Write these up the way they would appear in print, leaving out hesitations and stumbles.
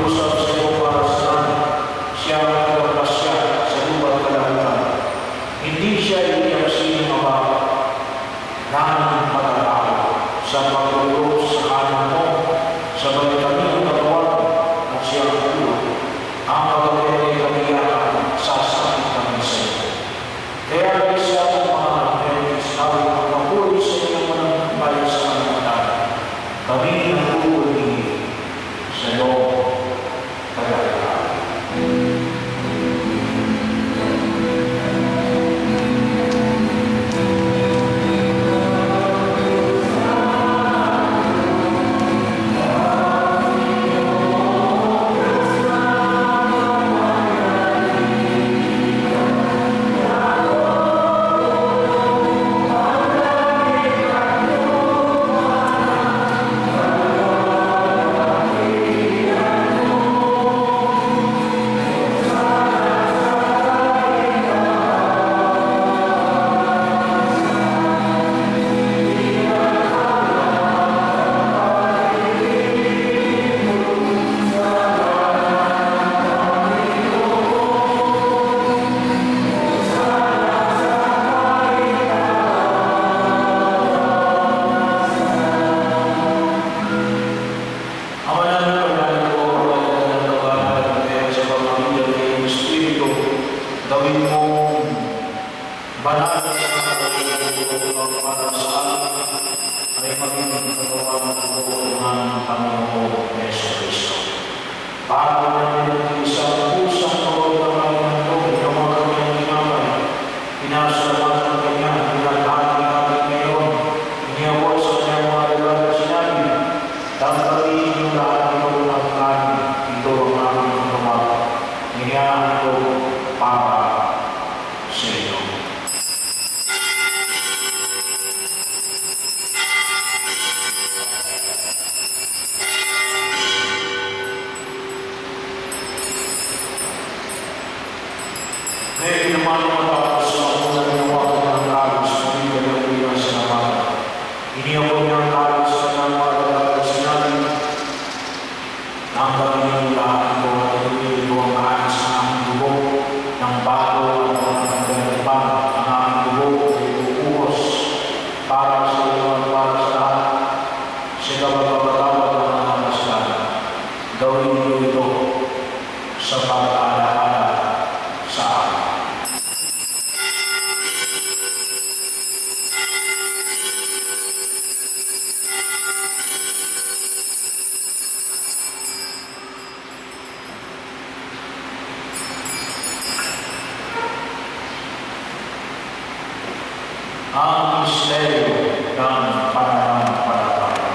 Magpapakiusap sa iyo para sa langit. Siya ang nagpasya sa lupa't kalaunan. Hindi siya iiyak sining Ama. Nanging matatao sa pagtulog sa kanan mo, sabay kami ang katawan at siya ang tulog. Ang pagkakaya kamiyakan, sasakit kami sa iyo. Kaya isa ang mga Adventist ay magpapuri sa iyong mananampay sa kanamatan. Kami nagpupuri sa iyo, kagaya. Ang misteryo ng pananampalataya.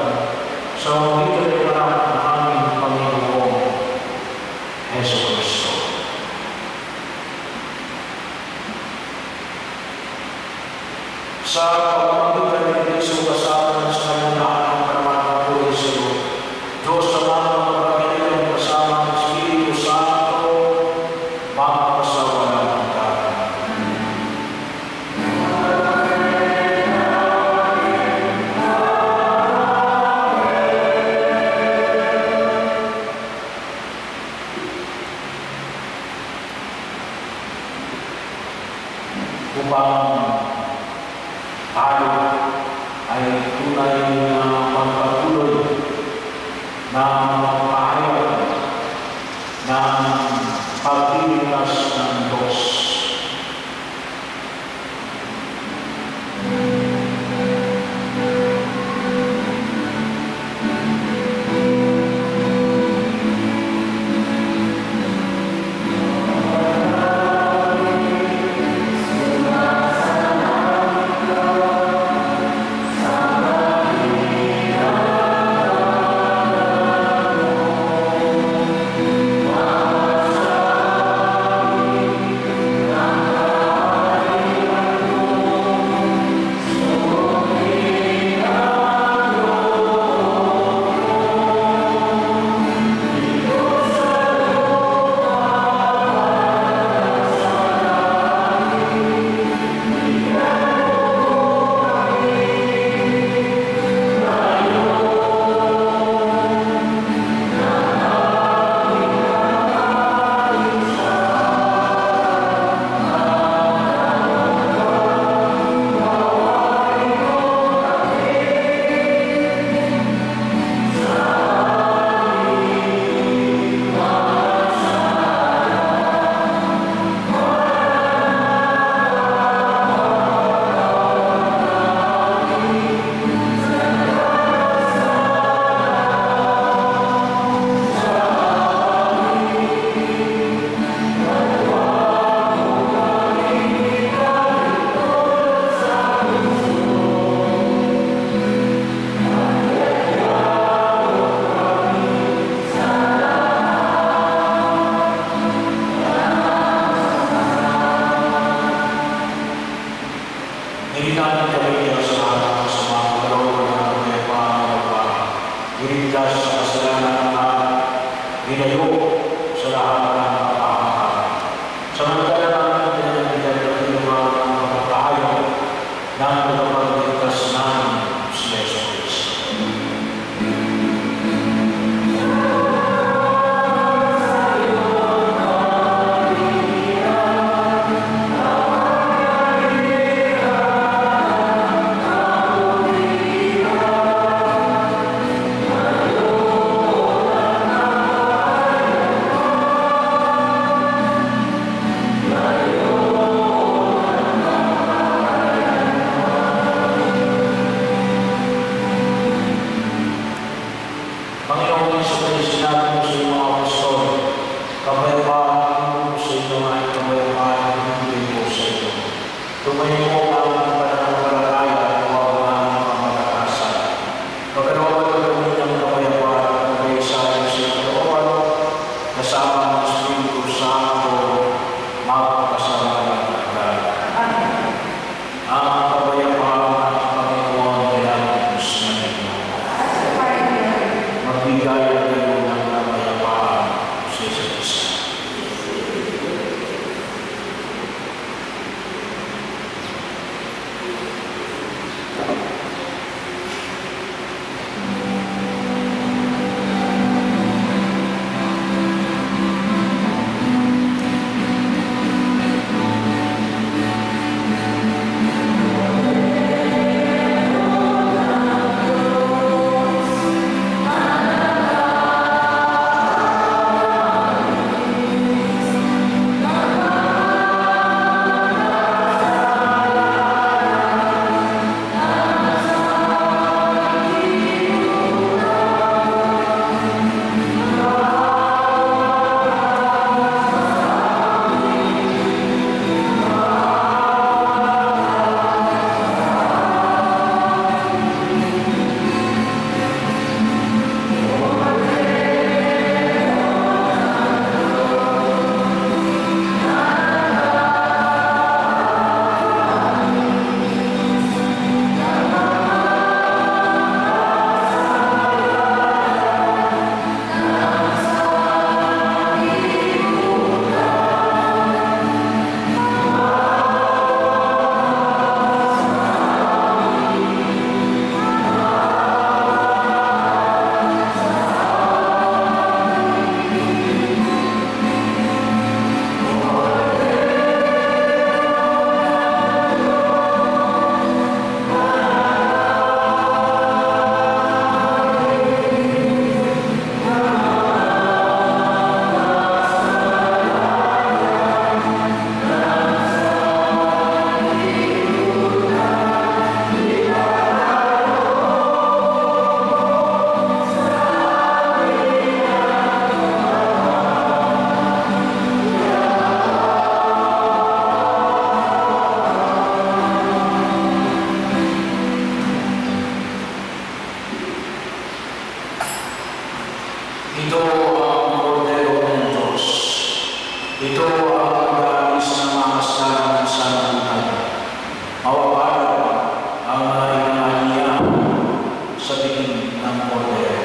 Sa mga ito ay ng aming Panginoong Jesu Cristo. sa pamamagitan ng Kristo kasama sa kanunahan ng paramatang buhay sa iyo. Diyos sa mga kapagalitan kasama ng Espiritu Santo, magpasawalang hanggan. Upang tayo ay tunay na magpatuloy na magpahayag ng pagpilitas ng Diyos. Ito ang mag-aalis ng mga kasalanan sa sanlibutan. Mawawala ang mga inangalihan sa tingin ng Kordero.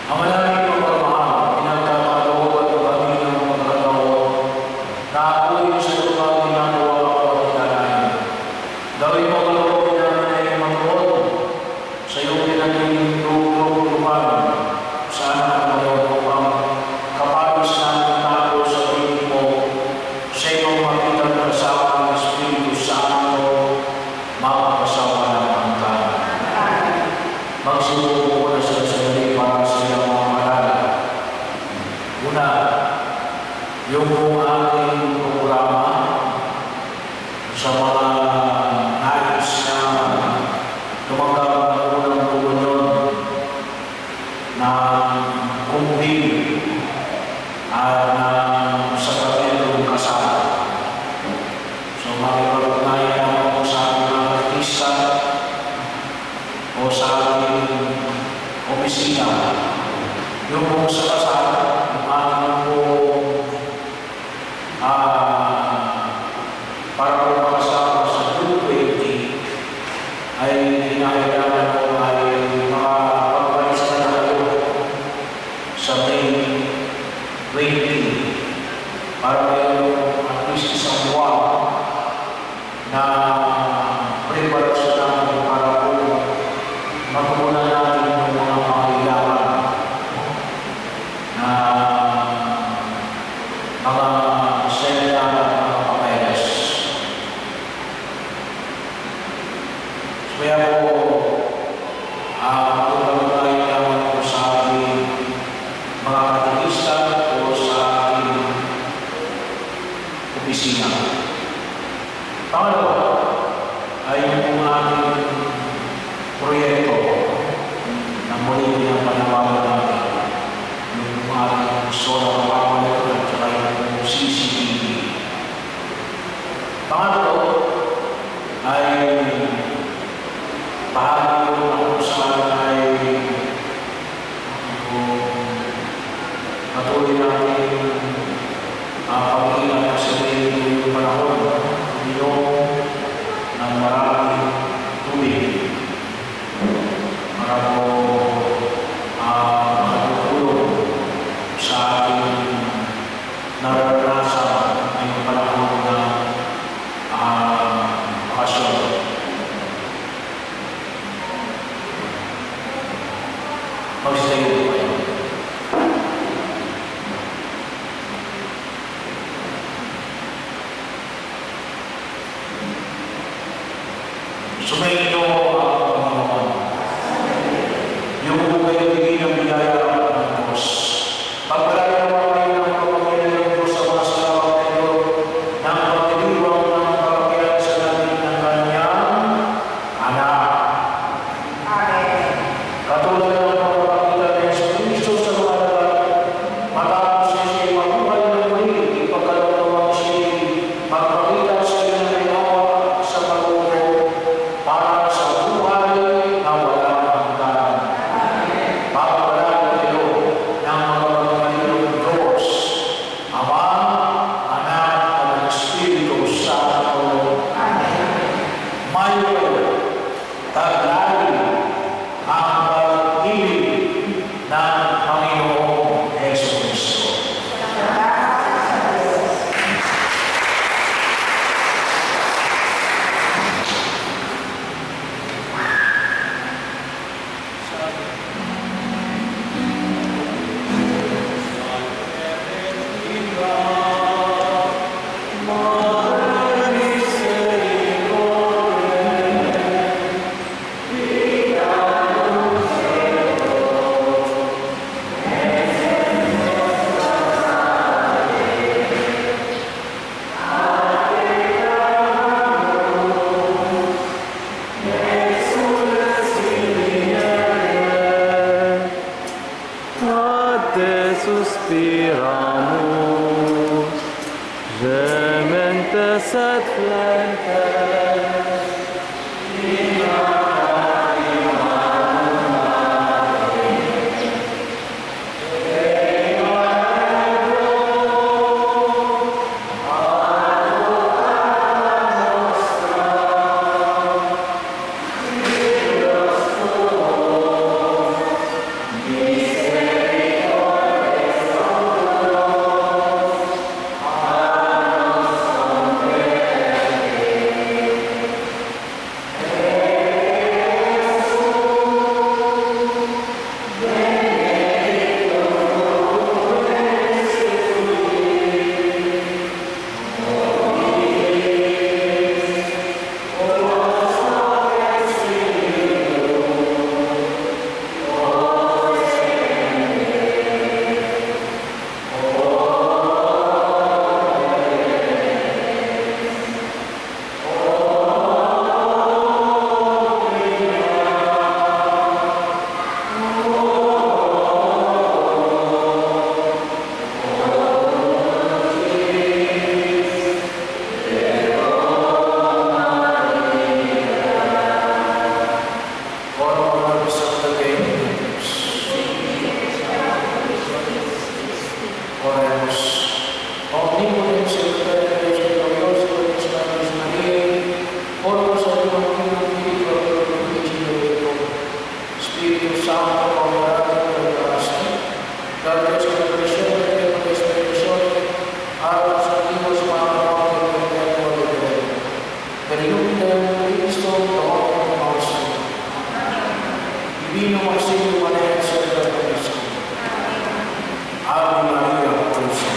Ang malaking pagmamahal, pinagkakaloban ng kami ng pagkakataon na ako'y sa lugar ginagawa ko at kinalain. Gawin mo ang loob namin ay manood sa iyong pinagiging lugar. Sana ngayon upang kapalis namin tayo sa piling mo sa iyong makita ng kasama ng Espiritu Santo, makakasawa ng pangkala. Magsimulo ko na sa sarili para sa iyong mga malala. Una, yung aking programa sa mga nais na tumanggap ng unang komunyon na kumbing at sa kapitong kasal. So, makipag-ugnayan ako sa aking mga artista o sa aking opisina. Yung kung sa kasal, yung aking para kung makasama sa 220 ay hinahirapan ko ay makapagpalis na tayo sa May 20 para mayroon at least isang buwan na preparasyon natin para kung magkukunan natin yung mga pangailangan na mga senda at mga papeles. Kaya po, magpapagayin naman po sa aking mga katikista o sa aking opisina. Pangalawa ay yung ating proyekto na muli ng panawagan natin, yung ating solar power at saka yung CCTV. Pangatlo ay bahagi ko na kung saan ay patuloy natin pag-iingat kasi yung panahon ng maraming tubig para po makatutulong sa ating nararanasan ngayong panahon ng bakasyon. Magsisayo po kayo. Sumayin niyo ang Panginoon. Yung po kayo bigay ng biyaya ng Diyos. Pagpalayan mo kayo ng pagpapagyan ng Diyos sa mga salawat kayo ng pagdiriwang ng pagpapagyan sa langit ng kanyang anak. Amen. Katulad ng pagpapakita ng Espiritu sa mga lahat, matapos na siya mabuhay ng muli, ipagkalawang siya magpakita sa iyo ng awa sa pagpapagyan para sa buhay na walang hanggan. Pagpalayan kayo ng mga pagpapagyan ng Diyos, Ama, Anak, at Espiritu Santo. Mayo, taglay ang pag-ibig ng Panginoong Jesucristo. Te suspiramos, gementes et flentes, in nostra, Espíritu Santo, congregado en la oración, gracias por la presión de la expresión, a los antiguos hermanos del perpetuo de Pedro. Per Cristo, Domino nostro. Divino Consiglio Manesso del Cristo. Ave Maria, Cristo.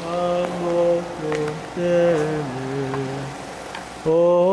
ang botong teme. O